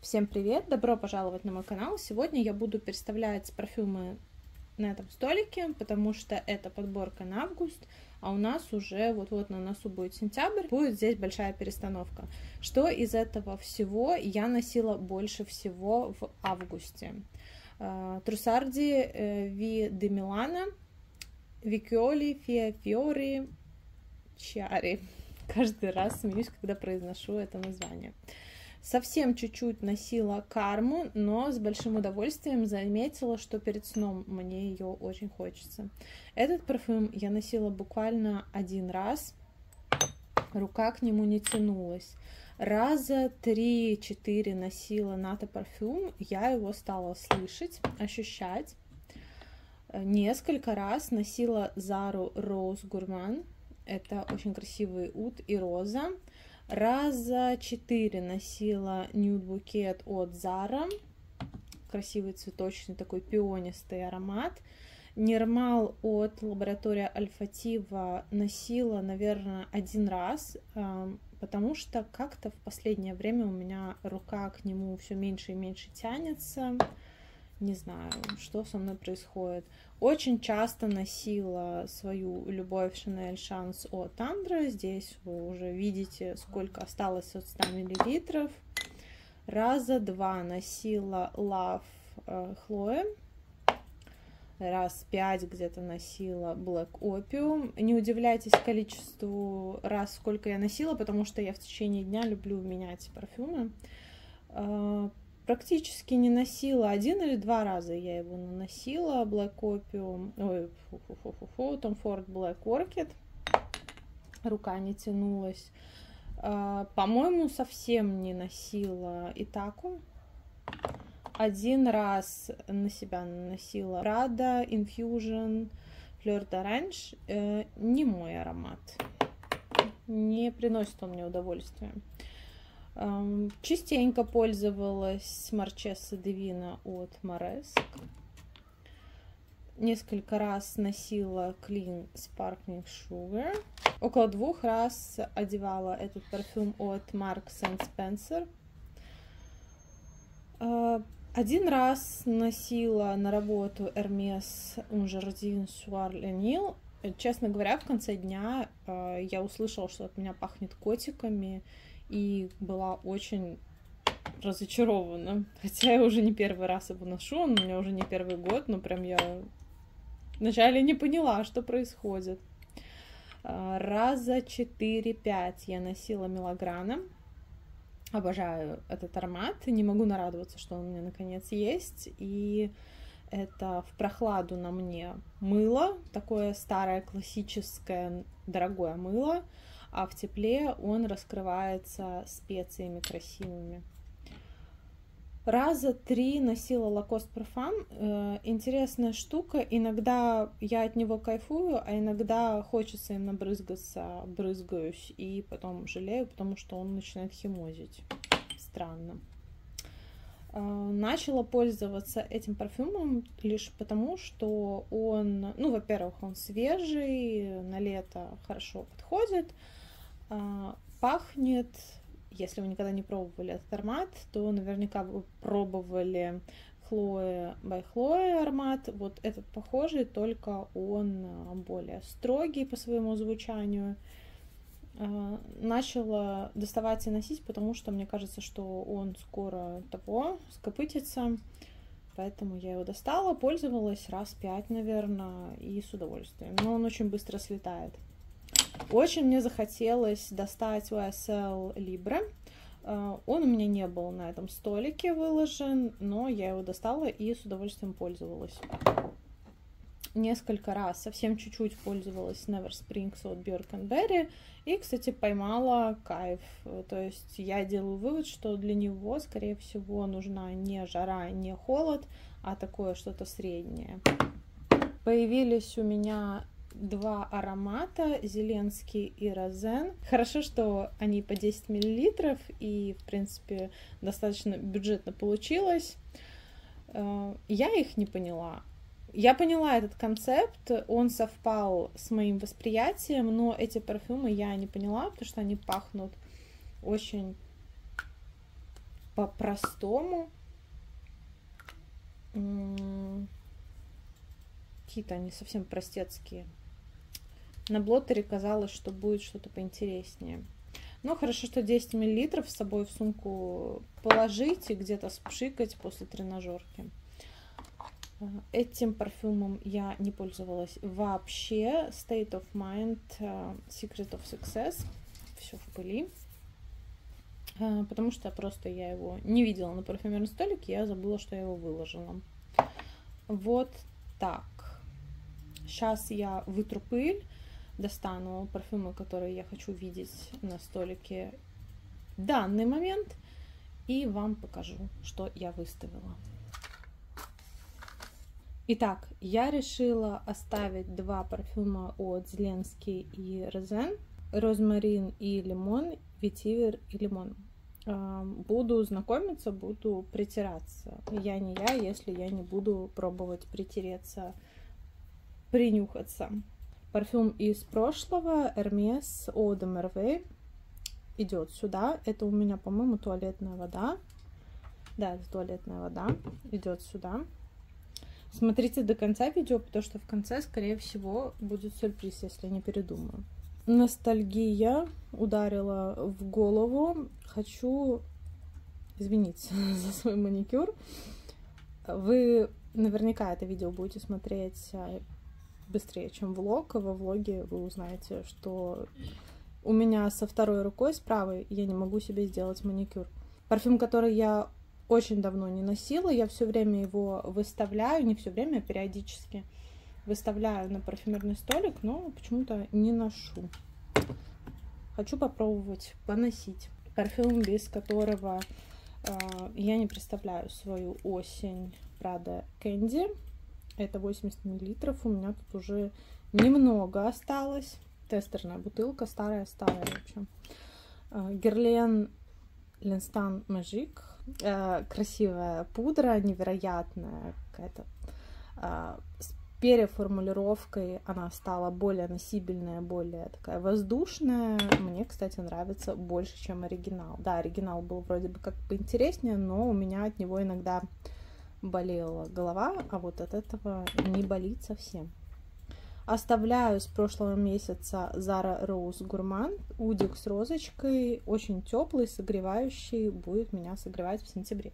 Всем привет! Добро пожаловать на мой канал! Сегодня я буду переставлять парфюмы на этом столике, потому что это подборка на август, а у нас уже вот-вот на носу будет сентябрь, будет здесь большая перестановка. Что из этого всего я носила больше всего в августе? Трусарди Ви де Милано, Викиоли, Фиори, Чиари. Каждый раз смеюсь, когда произношу это название. Совсем чуть-чуть носила Карму, но с большим удовольствием заметила, что перед сном мне ее очень хочется. Этот парфюм я носила буквально один раз, рука к нему не тянулась. Раза 3-4 носила Нато парфюм, я его стала слышать, ощущать. Несколько раз носила Зару Роуз Гурман, это очень красивый ут и роза. Раза 4 носила Nude букет от Zara, красивый цветочный такой пионистый аромат. Нирмал от лаборатории Альфатива носила, наверное, один раз, потому что как-то в последнее время у меня рука к нему все меньше и меньше тянется. Не знаю, что со мной происходит. Очень часто носила свою любовь Chanel Chance от Тандра. Здесь вы уже видите, сколько осталось от 100 мл. Раза 2 носила Love Хлоя. Раз 5 где-то носила Black Opium. Не удивляйтесь количеству раз, сколько я носила, потому что я в течение дня люблю менять парфюмы. Практически не носила, 1 или 2 раза я его наносила. Black Opium, Tom Ford Black Orchid. Рука не тянулась. По-моему, совсем не носила Итаку. Один раз на себя наносила Prada Infusion Fleur d'Orange. Не мой аромат. Не приносит он мне удовольствия. Частенько пользовалась Marchesa Divina от Mauresque. Несколько раз носила Clean Sparkling Sugar. Около 2 раз одевала этот парфюм от Marks and Spencer. Один раз носила на работу Hermès Un Jardin Soir Lenil. Честно говоря, в конце дня я услышала, что от меня пахнет котиками, и была очень разочарована. Хотя я уже не первый раз его ношу, он у меня уже не первый год, но прям я вначале не поняла, что происходит. Раза 4-5 я носила Милаграна. Обожаю этот аромат, не могу нарадоваться, что он у меня наконец есть. И это в прохладу на мне мыло, такое старое классическое дорогое мыло, а в тепле он раскрывается специями красивыми. Раза 3 носила Lacoste Parfum. Интересная штука, иногда я от него кайфую, а иногда хочется им набрызгаться, брызгаюсь и потом жалею, потому что он начинает химозить. Странно. Начала пользоваться этим парфюмом лишь потому, что он, ну, во-первых, он свежий, на лето хорошо подходит, пахнет, если вы никогда не пробовали этот аромат, то наверняка вы пробовали Chloe by Chloe аромат. Вот этот похожий, только он более строгий по своему звучанию. Начала доставать и носить, потому что мне кажется, что он скоро того скопытится. Поэтому я его достала, пользовалась раз 5, наверное, и с удовольствием. Но он очень быстро слетает. Очень мне захотелось достать YSL Libre. Он у меня не был на этом столике выложен, но я его достала и с удовольствием пользовалась. Несколько раз, совсем чуть-чуть пользовалась Never Springs от Björk & Berry. И, кстати, поймала кайф. То есть я делаю вывод, что для него, скорее всего, нужна не жара, не холод, а такое что-то среднее. Появились у меня 2 аромата, Зеленский и Розен. Хорошо, что они по 10 мл, и, в принципе, достаточно бюджетно получилось. Я их не поняла. Я поняла этот концепт, он совпал с моим восприятием, но эти парфюмы я не поняла, потому что они пахнут очень по-простому. Какие-то они совсем простецкие. На блотере казалось, что будет что-то поинтереснее. Но хорошо, что 10 мл с собой в сумку положить и где-то спшикать после тренажерки. Этим парфюмом я не пользовалась вообще. State of Mind, Secret of Success. Все в пыли. Потому что просто я его не видела на парфюмерном столике, я забыла, что я его выложила. Вот так. Сейчас я вытру пыль, достану парфюмы, которые я хочу видеть на столике в данный момент, и вам покажу, что я выставила. Итак, я решила оставить два парфюма от Зеленский и Розен. Розмарин и лимон, ветивер и лимон. Буду знакомиться, буду притираться. Я не я, если я не буду пробовать притереться, принюхаться. Парфюм из прошлого, Hermès Eau de Merveille, идет сюда. Это у меня, по-моему, туалетная вода. Да, это туалетная вода. Идет сюда. Смотрите до конца видео, потому что в конце, скорее всего, будет сюрприз, если не передумаю. Ностальгия ударила в голову. Хочу извиниться за свой маникюр. Вы наверняка это видео будете смотреть быстрее, чем влог. Во влоге вы узнаете, что у меня со второй рукой, с правой, я не могу себе сделать маникюр. Парфюм, который я очень давно не носила, я все время его выставляю, не все время, а периодически выставляю на парфюмерный столик, но почему-то не ношу. Хочу попробовать поносить. Парфюм, без которого я не представляю свою осень, Prada Candy. Это 80 мл. У меня тут уже немного осталось. Тестерная бутылка, старая-старая, в общем. Guerlain L'Instant Magique. Красивая пудра, невероятная какая-то. С переформулировкой она стала более носибельная, более такая воздушная. Мне, кстати, нравится больше, чем оригинал. Да, оригинал был вроде бы как поинтереснее, но у меня от него иногда болела голова, а вот от этого не болит совсем. Оставляю с прошлого месяца Zara Rose Gourmand, удик с розочкой, очень теплый, согревающий, будет меня согревать в сентябре.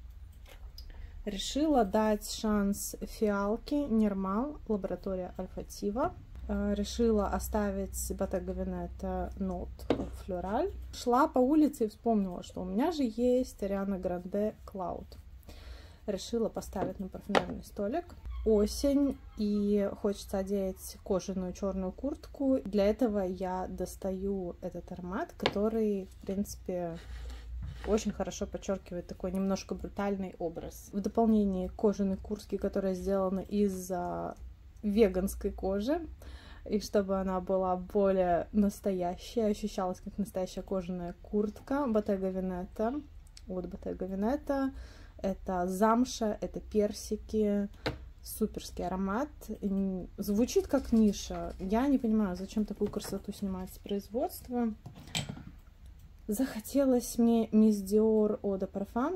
Решила дать шанс фиалке Нирмал, лаборатория Альфатива. Решила оставить Bottega Veneta Note Floral. Шла по улице и вспомнила, что у меня же есть Ariana Grande Cloud. Решила поставить на парфюмерный столик. Осень, и хочется одеть кожаную черную куртку. Для этого я достаю этот аромат, который, в принципе, очень хорошо подчеркивает такой немножко брутальный образ. В дополнение к кожаной куртке, которая сделана из веганской кожи, и чтобы она была более настоящая, ощущалась как настоящая кожаная куртка, Bottega Veneta, от Bottega Veneta. Это замша, это персики. Суперский аромат. Звучит как ниша. Я не понимаю, зачем такую красоту снимать с производства. Захотелось мне Miss Dior Eau de Parfum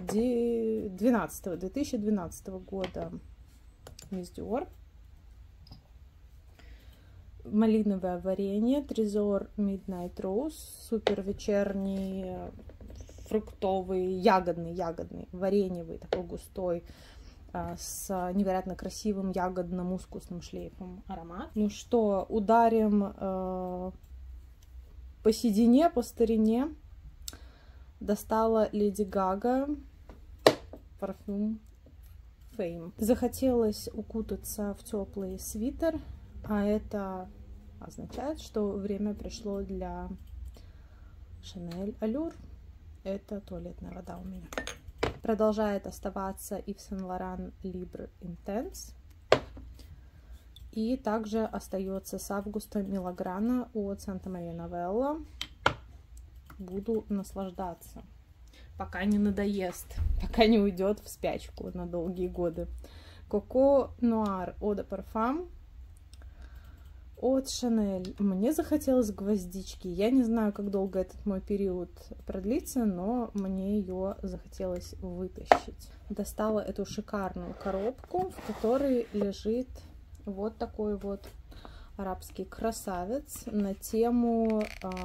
2012 года. Miss Dior. Малиновое варенье. Трезор Midnight Rose. Супер вечерний, фруктовый, ягодный, вареньевый, такой густой, с невероятно красивым ягодно-мускусным шлейфом аромат. Ну что, ударим по седине, по старине. Достала Леди Гага парфюм Fame. Захотелось укутаться в теплый свитер, а это означает, что время пришло для Chanel Allure. Это туалетная вода у меня. Продолжает оставаться Yves Saint Laurent Libre Intense. И также остается с августа Милаграна от Santa Maria Novella. Буду наслаждаться, пока не надоест, пока не уйдет в спячку на долгие годы. Coco Noir Eau de Parfum. от Chanel. Мне захотелось гвоздички. Я не знаю, как долго этот мой период продлится, но мне ее захотелось вытащить. Достала эту шикарную коробку, в которой лежит вот такой вот арабский красавец на тему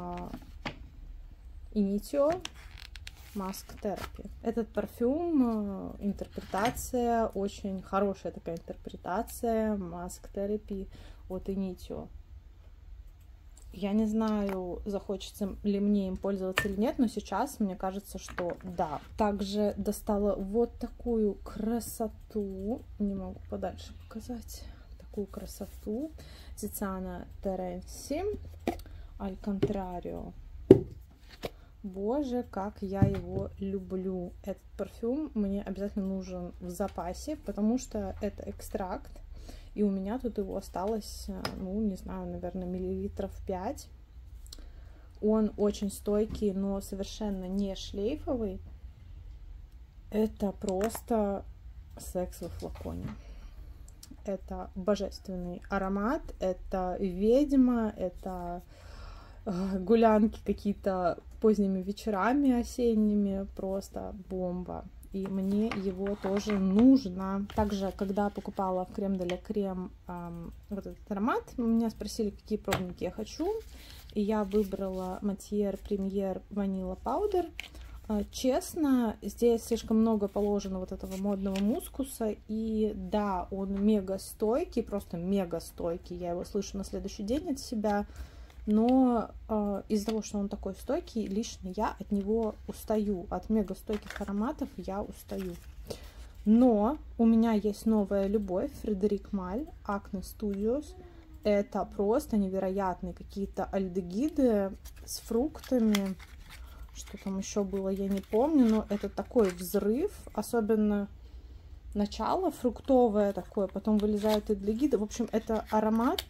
Initio Mask Therapy. Этот парфюм, интерпретация, очень хорошая такая интерпретация Mask Therapy от Initio. Я не знаю, захочется ли мне им пользоваться или нет, но сейчас мне кажется, что да. Также достала вот такую красоту, не могу подальше показать, такую красоту Тициана Теренси Аль Контрарио. Боже, как я его люблю. Этот парфюм мне обязательно нужен в запасе, потому что это экстракт, и у меня тут его осталось, ну, не знаю, наверное, миллилитров 5. Он очень стойкий, но совершенно не шлейфовый. Это просто секс во флаконе. Это божественный аромат, это ведьма, это гулянки какие-то поздними вечерами осенними, просто бомба. И мне его тоже нужно. Также, когда покупала в Крем де ля Крем вот этот аромат, меня спросили, какие пробники я хочу. И я выбрала Matière Premier Vanilla Powder. Честно, здесь слишком много положено вот этого модного мускуса. И да, он мега стойкий, просто мега стойкий. Я его слышу на следующий день от себя. Но из-за того, что он такой стойкий, лично я от него устаю. От мега стойких ароматов я устаю. Но у меня есть новая любовь. Фредерик Маль, Acne Studios. Это просто невероятные какие-то альдегиды с фруктами. Что там еще было, я не помню. Но это такой взрыв. Особенно начало фруктовое такое. Потом вылезают альдегиды. В общем, это аромат...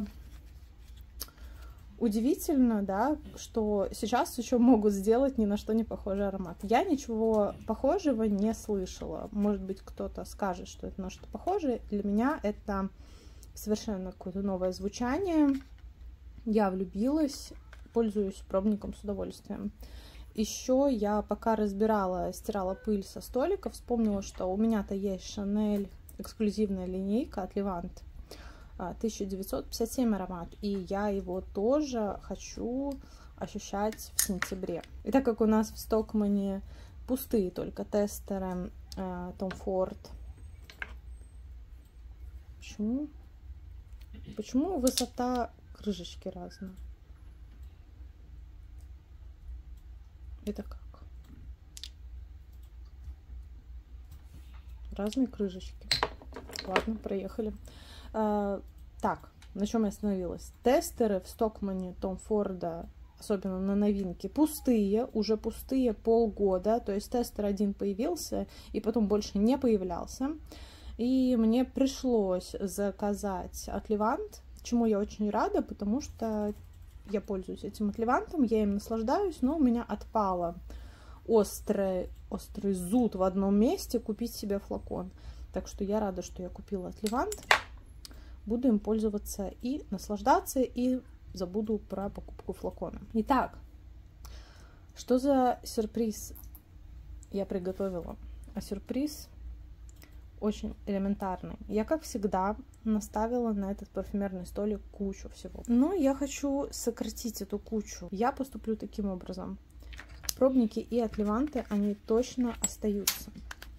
Удивительно, да, что сейчас еще могут сделать ни на что не похожий аромат. Я ничего похожего не слышала. Может быть, кто-то скажет, что это на что-то похожее. Для меня это совершенно какое-то новое звучание. Я влюбилась, пользуюсь пробником с удовольствием. Еще я пока стирала пыль со столика, вспомнила, что у меня-то есть Chanel эксклюзивная линейка от Levant. 1957 аромат, и я его тоже хочу ощущать в сентябре. И так как у нас в Стокмане пустые только тестеры Tom Ford, почему высота крышечки разная? Это как? Разные крышечки. Ладно, проехали. Так, на чем я остановилась? Тестеры в Стокмане Том Форда, особенно на новинке, уже пустые полгода. То есть тестер один появился и потом больше не появлялся. И мне пришлось заказать от Levant, чему я очень рада, потому что я пользуюсь этим от Levant, я им наслаждаюсь, но у меня отпало острый зуд в одном месте купить себе флакон. Так что я рада, что я купила от Levant. Буду им пользоваться и наслаждаться, и забуду про покупку флакона. Итак, что за сюрприз я приготовила? А сюрприз очень элементарный. Я, как всегда, наставила на этот парфюмерный столик кучу всего. Но я хочу сократить эту кучу. Я поступлю таким образом. Пробники и от Levant, они точно остаются.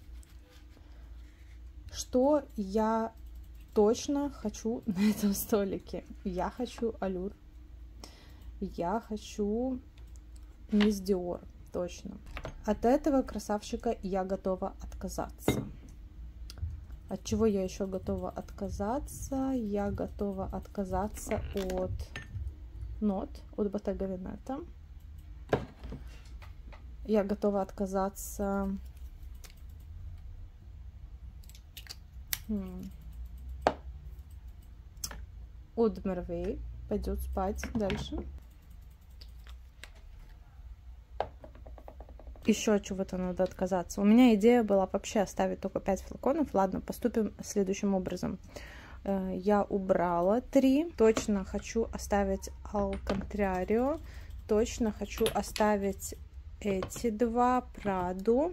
Что я точно хочу на этом столике? Я хочу Allure. Я хочу Miss Dior. Точно. От этого красавчика я готова отказаться. От чего я еще готова отказаться? Я готова отказаться от Not, от Bottega Veneta. Я готова отказаться от Merveille. Пойдет спать дальше. Еще от чего-то надо отказаться. У меня идея была вообще оставить только 5 флаконов. Ладно, поступим следующим образом. я убрала 3. Точно хочу оставить Al Contrario. Точно хочу оставить эти 2 Праду.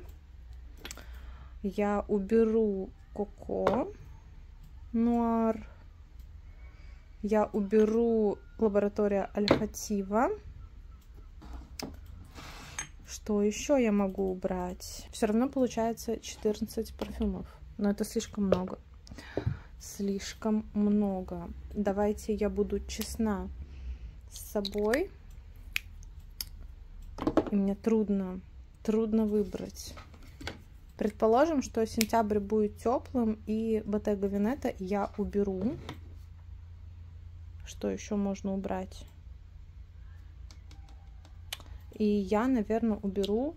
Я уберу Коко Нуар. Я уберу Лаборатория Альфатива. Что еще я могу убрать? Все равно получается 14 парфюмов. Но это слишком много. Слишком много. Давайте я буду честна с собой. И мне трудно выбрать. Предположим, что сентябрь будет теплым, и Bottega Veneta я уберу. Что еще можно убрать? И я, наверное, уберу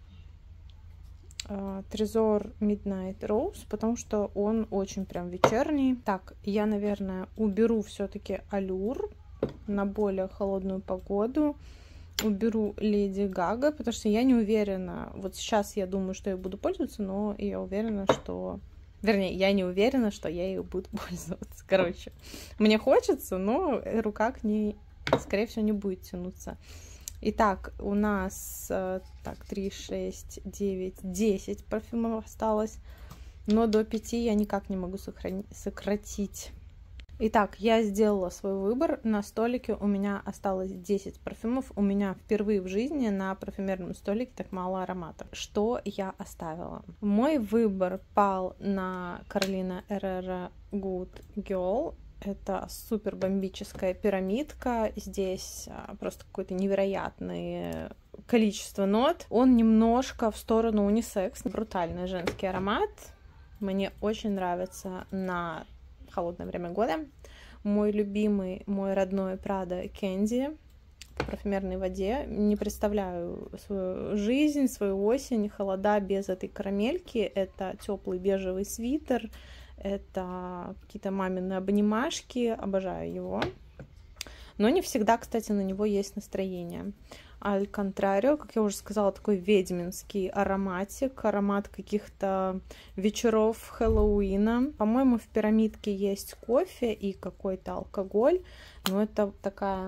Trésor Midnight Rose, потому что он очень прям вечерний. Так, я, наверное, уберу все-таки Allure на более холодную погоду. Уберу Леди Гага, потому что я не уверена. Вот сейчас я думаю, что я буду пользоваться, но я уверена, что... Вернее, я не уверена, что я ее буду пользоваться. Короче, мне хочется, но рука к ней, скорее всего, не будет тянуться. Итак, у нас 3, 6, 9, 10 парфюмов осталось, но до 5 я никак не могу сократить. Итак, я сделала свой выбор. На столике у меня осталось 10 парфюмов. У меня впервые в жизни на парфюмерном столике так мало ароматов. Что я оставила? Мой выбор пал на Carolina Herrera Good Girl. Это супер бомбическая пирамидка. Здесь просто какое-то невероятное количество нот. Он немножко в сторону унисекс. Брутальный женский аромат. Мне очень нравится на холодное время года. Мой любимый, мой родной Prada Candy в парфюмерной воде. Не представляю свою жизнь, свою осень, холода без этой карамельки. Это теплый бежевый свитер, это какие-то мамины обнимашки. Обожаю его. Но не всегда, кстати, на него есть настроение. Al Contrario, как я уже сказала, такой ведьминский ароматик, аромат каких-то вечеров Хэллоуина. По-моему, в пирамидке есть кофе и какой-то алкоголь, но это такая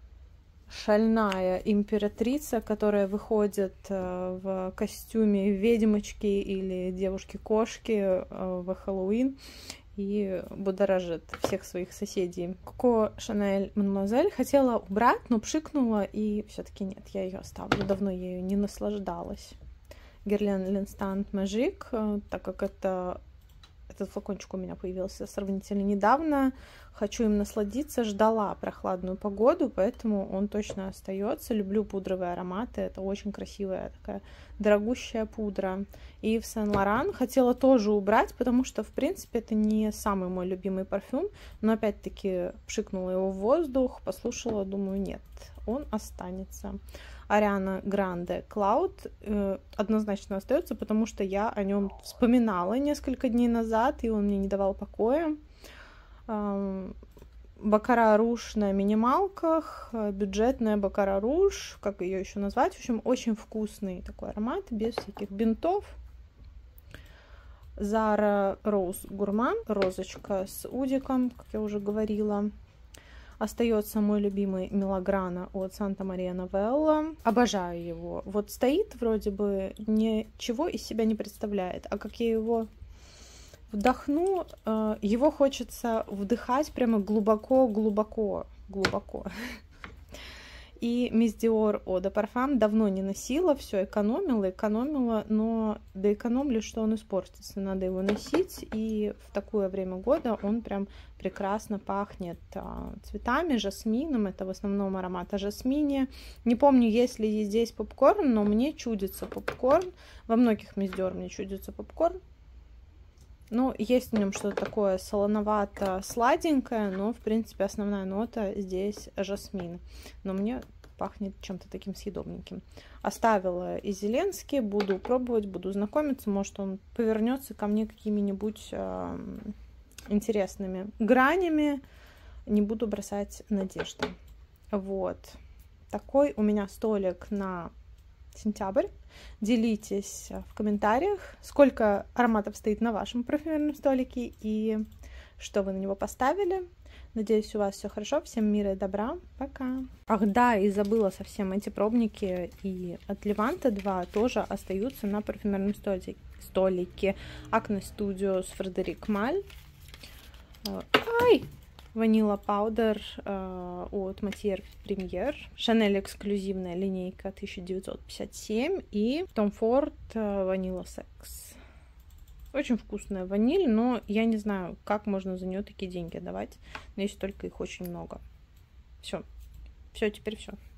шальная императрица, которая выходит в костюме ведьмочки или девушки-кошки в Хэллоуин и будоражит всех своих соседей. Коко Шанель Мадемуазель хотела убрать, но пшикнула, и все-таки нет, я ее оставлю. Давно я ее не наслаждалась. Guerlain L'Instant Magique, так как этот флакончик у меня появился сравнительно недавно, хочу им насладиться, ждала прохладную погоду, поэтому он точно остается. Люблю пудровые ароматы, это очень красивая такая дорогущая пудра. И в Сен-Лоран хотела тоже убрать, потому что, в принципе, это не самый мой любимый парфюм, но опять-таки пшикнула его в воздух, послушала, думаю, нет, он останется. Ариана Гранде Cloud однозначно остается, потому что я о нем вспоминала несколько дней назад, и он мне не давал покоя. Баккара Руж на минималках, бюджетная Баккара Руж, как ее еще назвать, в общем, очень вкусный такой аромат, без всяких бинтов. Zara Rose Gourmand, розочка с удиком, как я уже говорила. Остается мой любимый Милаграна от Санта Мария Новелла. Обожаю его. Вот стоит, вроде бы ничего из себя не представляет, а как я его вдохну, его хочется вдыхать прямо глубоко. И Miss Dior Eau de Parfum давно не носила, все экономила, но доэкономлю, что он испортится. Надо его носить, и в такое время года он прям прекрасно пахнет цветами, жасмином. Это в основном аромат о жасмине. Не помню, есть ли здесь попкорн, но мне чудится попкорн. Во многих Miss Dior мне чудится попкорн. Ну, есть в нем что-то такое солоновато-сладенькое, но, в принципе, основная нота здесь жасмин. Но мне пахнет чем-то таким съедобненьким. Оставила и Зеленский, буду пробовать, буду знакомиться. Может, он повернется ко мне какими-нибудь интересными гранями. Не буду бросать надежды. Вот. Такой у меня столик на сентябрь. Делитесь в комментариях, сколько ароматов стоит на вашем парфюмерном столике и что вы на него поставили. Надеюсь, у вас все хорошо. Всем мира и добра. Пока. Ах да, и забыла совсем, эти пробники и от Леванта 2 тоже остаются на парфюмерном столике. Acne Studio с Фредерик Маль. Ванила Паудер от Matière Première. Chanel эксклюзивная линейка 1957. И Tom Ford Vanilla Sex. Очень вкусная ваниль, но я не знаю, как можно за нее такие деньги давать. Но если только их очень много. Все, теперь все.